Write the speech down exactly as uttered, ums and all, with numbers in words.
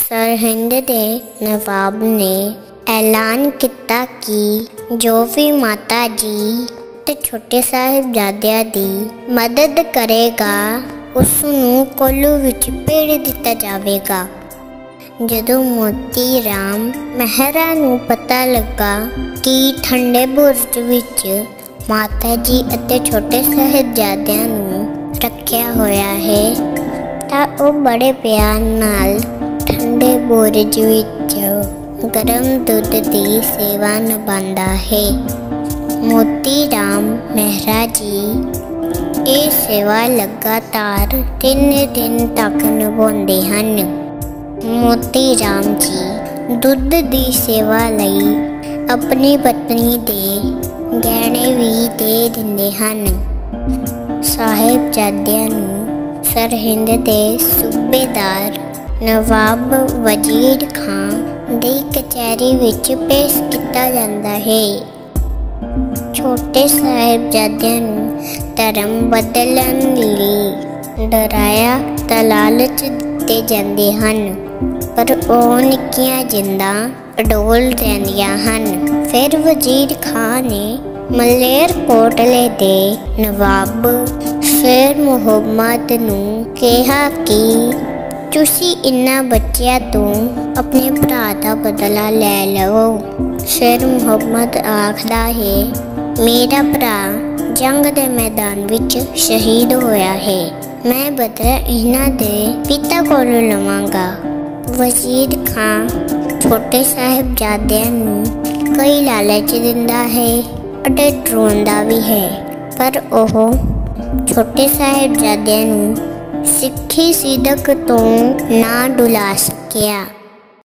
सरहिंद दे नवाब ने ऐलान किया कि जो भी माता जी ते छोटे साहिबजादियां दी मदद करेगा उसनूं कोल्लू विच भेज दिता जावेगा। जदों मोती राम मेहरा नूं पता लगा कि ठंडे बुरज विच माता जी अते छोटे साहिबजादियां नूं रखिया होया है तां ओह बड़े प्यार नाल ठंडे बुरज विच गरम दुध की सेवा निभांदा है। मोती राम मेहरा जी ये सेवा लगातार तीन दिन तक निभाते हैं। मोती राम जी दुध की सेवा लई अपनी पत्नी दे गहने भी दे दिंदे हन। साहिबजादियां नूं सरहिंद दे सूबेदार नवाब वजीर खां दी कचहरी विच पेश किया जाता है। छोटे साहिबजादियां नूं धर्म बदलण लई डराया ते लालच दिते जांदे हन, पर ओह निक्कियां जिंदा अडोल रहिंदियां हन। फिर वजीर खां ने मलेरकोटले दे नवाब शेर मुहम्मद नूं कहा कि तुसी इन्हां बच्चियां तों अपने भरा दा बदला लै लवो। शेर मुहम्मद आखदा है, मेरा भरा जंग दे मैदान विच शहीद होया है, मैं बदला इन्हां दे पिता कोलों लवांगा। वजीर खां छोटे साहिबजादियां नूं कई लालच दिंदा है अते डराउंदा भी है, पर ओह छोटे साहिबजादियां नूं सिੱਖੀ सिदक तो ना डुला सकिया।